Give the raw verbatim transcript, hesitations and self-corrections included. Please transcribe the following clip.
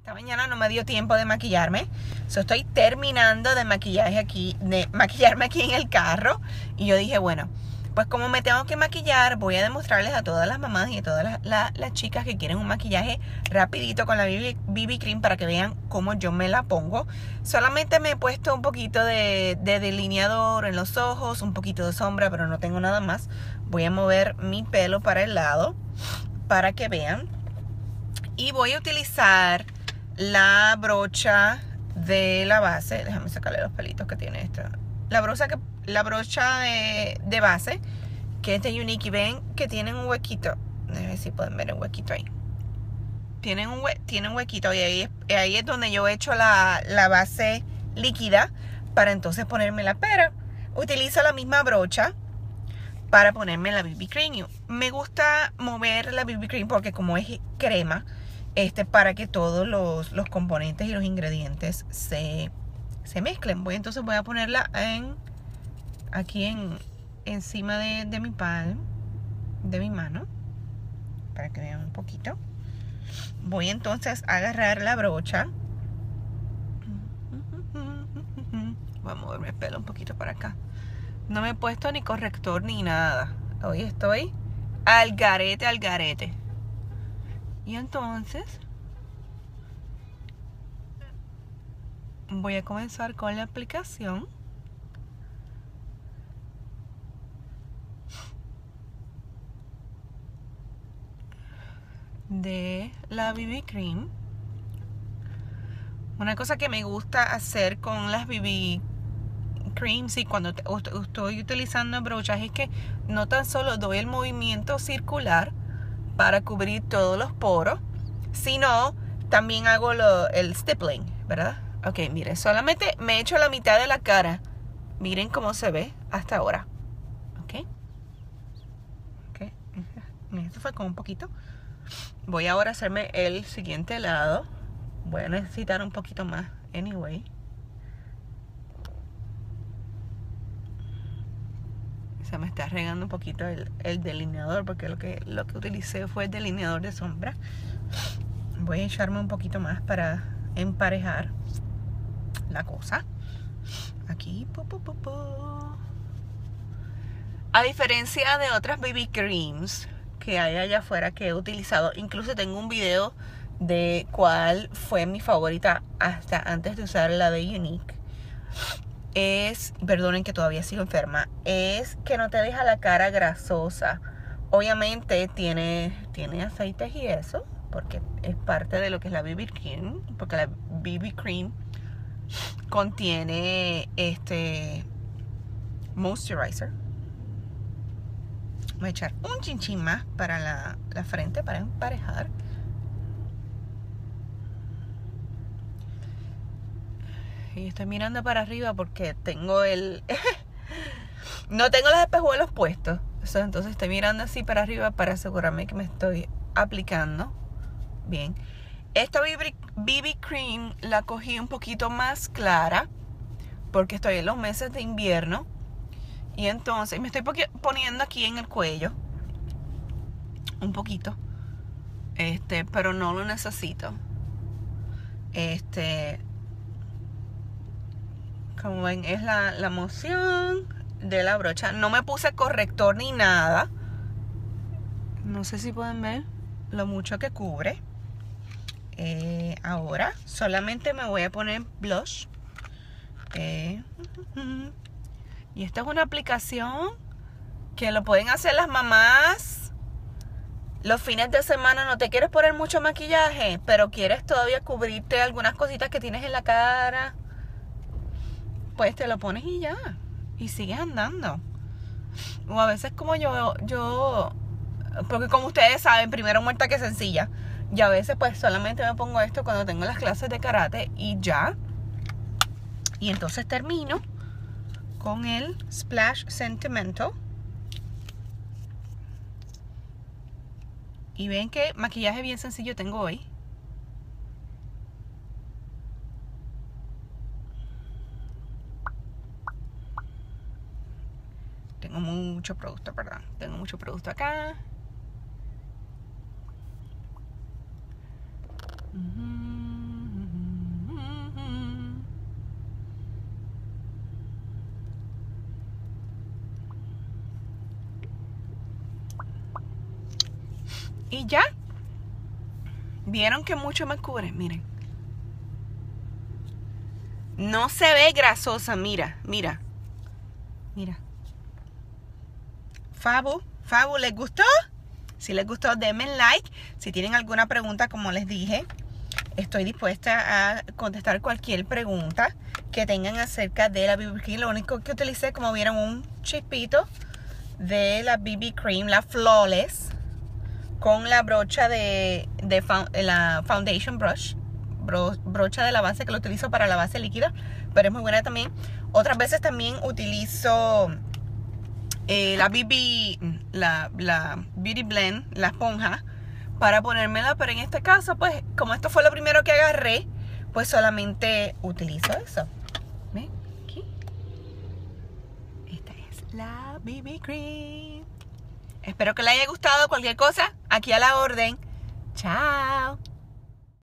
Esta mañana no me dio tiempo de maquillarme. So, estoy terminando de maquillaje aquí, de maquillarme aquí en el carro. Y yo dije, bueno, pues como me tengo que maquillar, voy a demostrarles a todas las mamás y a todas las, las, las chicas que quieren un maquillaje rapidito con la B B Cream para que vean cómo yo me la pongo. Solamente me he puesto un poquito de, de delineador en los ojos, un poquito de sombra, pero no tengo nada más. Voy a mover mi pelo para el lado para que vean. Y voy a utilizar la brocha de la base. Déjame sacarle los pelitos que tiene esta. La brocha, que, la brocha de, de base, que es de Younique. Y ven que tienen un huequito. Déjenme ver si pueden ver el huequito ahí. Tienen un, hue, tiene un huequito. Y ahí, ahí es donde yo he hecho la, la base líquida para entonces ponerme la pera. Utilizo la misma brocha para ponerme la B B Cream. Me gusta mover la B B Cream porque como es crema, este, para que todos los, los componentes y los ingredientes se, se mezclen. Voy, entonces voy a ponerla en, aquí en, encima de, de mi palma, de mi mano, para que vean un poquito. Voy entonces a agarrar la brocha. Voy a moverme el pelo un poquito para acá. No me he puesto ni corrector ni nada. Hoy estoy al garete, al garete. Y entonces voy a comenzar con la aplicación. De la B B Cream. Una cosa que me gusta hacer con las B B Creams y cuando estoy utilizando brochas es que no tan solo doy el movimiento circular para cubrir todos los poros, sino también hago lo, el stippling, ¿verdad? Ok, miren, solamente me he hecho la mitad de la cara. Miren cómo se ve hasta ahora. Ok. Ok. Esto fue con un poquito. Voy ahora a hacerme el siguiente lado. Voy a necesitar un poquito más, anyway. Se me está regando un poquito el, el delineador porque lo que, lo que utilicé fue el delineador de sombra. Voy a echarme un poquito más para emparejar la cosa. Aquí. Po, po, po, po. A diferencia de otras B B Creams que hay allá afuera que he utilizado, incluso tengo un video de cuál fue mi favorita hasta antes de usar la de Younique. Es, perdonen que todavía sigo enferma, es que no te deja la cara grasosa. Obviamente tiene, tiene aceites y eso, porque es parte de lo que es la B B Cream, porque la B B Cream contiene este moisturizer. Voy a echar un chinchín más para la, la frente, para emparejar. Y estoy mirando para arriba porque tengo el... no tengo los espejuelos puestos. Entonces estoy mirando así para arriba para asegurarme que me estoy aplicando bien. Esta B B Cream la cogí un poquito más clara porque estoy en los meses de invierno. Y entonces me estoy poniendo aquí en el cuello un poquito. Este, pero no lo necesito. Este... Como ven, es la, la moción de la brocha. No me puse corrector ni nada. No sé si pueden ver lo mucho que cubre. Eh, ahora solamente me voy a poner blush. Eh, y esta es una aplicación que lo pueden hacer las mamás. Los fines de semana no te quieres poner mucho maquillaje, pero quieres todavía cubrirte algunas cositas que tienes en la cara. Pues te lo pones y ya. Y sigues andando. O a veces como yo, yo, porque como ustedes saben, primero muerta que sencilla. Y a veces pues solamente me pongo esto cuando tengo las clases de karate y ya. Y entonces termino con el Splash Sentimental. Y ven que maquillaje bien sencillo tengo hoy. Tengo mucho producto, perdón. Tengo mucho producto acá. Uh-huh. Y ya. ¿Vieron que mucho me cubre? Miren. No se ve grasosa, mira, mira. Mira. Fabu, Fabu, ¿les gustó? Si les gustó, denme like. Si tienen alguna pregunta, como les dije, estoy dispuesta a contestar cualquier pregunta que tengan acerca de la B B Cream. Lo único que utilicé, como vieron, un chispito de la B B Cream, la Flawless, con la brocha de, de la Foundation Brush, bro, brocha de la base que lo utilizo para la base líquida, pero es muy buena también. Otras veces también utilizo eh, la B B, la, la Beauty Blend, la esponja, para ponérmela, pero en este caso, pues, como esto fue lo primero que agarré, pues solamente utilizo eso. ¿Ven? Aquí. Esta es la B B Cream. Espero que les haya gustado. Cualquier cosa, aquí a la orden. Chao.